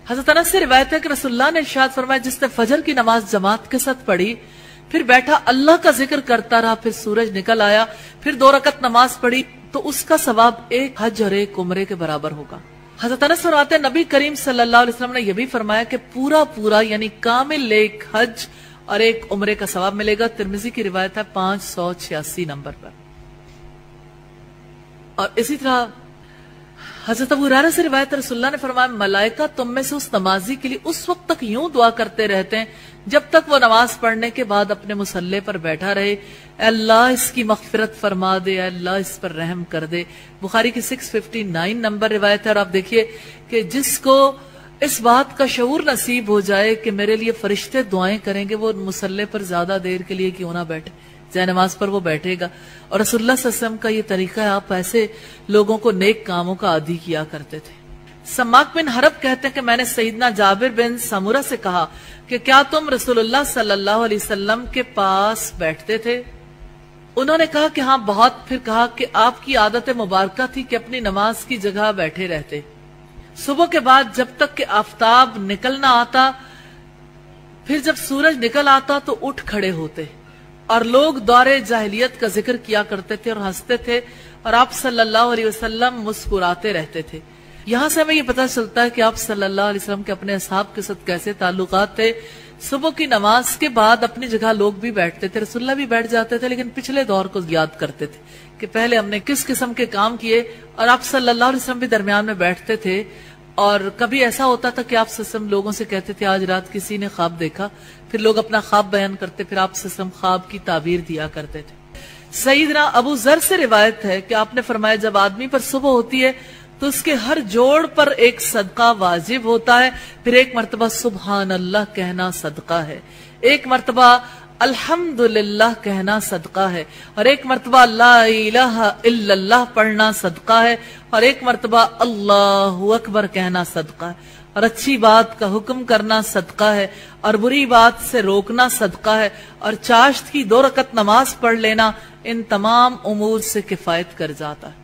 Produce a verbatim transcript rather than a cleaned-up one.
حضرت انس سے روایت ہے کہ رسول اللہ نے ارشاد فرمایا جس نے فجر کی نماز جماعت کے ساتھ پڑھی پھر بیٹھا اللہ کا ذکر کرتا رہا پھر سورج نکل آیا پھر دو رکعت نماز پڑھی تو اس کا ثواب ایک حج اور ایک عمرے کے برابر ہوگا۔ حضرت انس فرماتے ہیں نبی کریم صلی اللہ علیہ وسلم نے یہ بھی فرمایا کہ پورا پورا یعنی کامل ایک حج اور ایک عمرے کا ثواب ملے گا۔ ترمذی کی روایت ہے پانچ سو چھیاسی نمبر پر۔ اور اسی طرح حضرت ابو ہریرہ سے روایت رسول اللہ نے فرمایا ملائکہ تم میں سے اس نمازی کے لیے اس وقت تک یوں دعا کرتے رہتے ہیں جب تک وہ نماز پڑھنے کے بعد اپنے مصلی پر بیٹھا رہے، اے اللہ اس کی مغفرت فرما دے، اے اللہ اس پر رحم کر دے۔ بخاری کی سکس ففٹی نائن نمبر روایت ہے۔ اور آپ دیکھیے کہ جس کو اس بات کا شعور نصیب ہو جائے کہ میرے لیے فرشتے دعائیں کریں گے وہ مصلی پر زیادہ دیر کے لیے کیوں نہ بیٹھے، جائے نماز پر وہ بیٹھے گا۔ اور رسول اللہ صلی اللہ علیہ وسلم کا یہ طریقہ ہے، آپ ایسے لوگوں کو نیک کاموں کا عادی کیا کرتے تھے۔ سماک بن حرب کہتے ہیں کہ میں نے سیدنا جابر بن سمورہ سے کہا کہ کیا تم رسول اللہ صلی اللہ علیہ وسلم کے پاس بیٹھتے تھے؟ انہوں نے کہا کہ ہاں بہت، پھر کہا کہ آپ کی عادت مبارکہ تھی کہ اپنی نماز کی جگہ بیٹھے رہتے، صبح کے بعد جب تک کہ آفتاب نکل نہ آتا، پھر جب سورج نکل آتا تو اٹھ کھڑے ہوتے اور لوگ دور جاہلیت کا ذکر کیا کرتے تھے اور ہنستے تھے اور آپ صلی اللہ علیہ وسلم مسکراتے رہتے تھے۔ یہاں سے ہمیں یہ پتہ چلتا ہے کہ آپ صلی اللہ علیہ وسلم کے اپنے اصحاب کے ساتھ کیسے تعلقات تھے۔ صبح کی نماز کے بعد اپنی جگہ لوگ بھی بیٹھتے تھے، رسول اللہ بھی بیٹھ جاتے تھے، لیکن پچھلے دور کو یاد کرتے تھے کہ پہلے ہم نے کس قسم کے کام کیے، اور آپ صلی اللہ علیہ وسلم بھی درمیان میں بیٹھتے تھے۔ اور کبھی ایسا ہوتا تھا کہ آپ صلی اللہ علیہ وسلم لوگوں سے کہتے تھے آج رات کسی نے خواب دیکھا، پھر لوگ اپنا خواب بیان کرتے، پھر آپ صلی اللہ علیہ وسلم خواب کی تعبیر دیا کرتے تھے۔ سیدنا ابو ذر سے روایت ہے کہ آپ نے فرمایا جب آدمی پر صبح ہوتی ہے تو اس کے ہر جوڑ پر ایک صدقہ واجب ہوتا ہے، پھر ایک مرتبہ سبحان اللہ کہنا صدقہ ہے، ایک مرتبہ الحمدللہ کہنا صدقہ ہے، اور ایک مرتبہ لا الہ الا اللہ پڑھنا صدقہ ہے، اور ایک مرتبہ اللہ اکبر کہنا صدقہ ہے، اور اچھی بات کا حکم کرنا صدقہ ہے، اور بری بات سے روکنا صدقہ ہے، اور چاشت کی دو رکعت نماز پڑھ لینا ان تمام امور سے کفایت کر جاتا ہے۔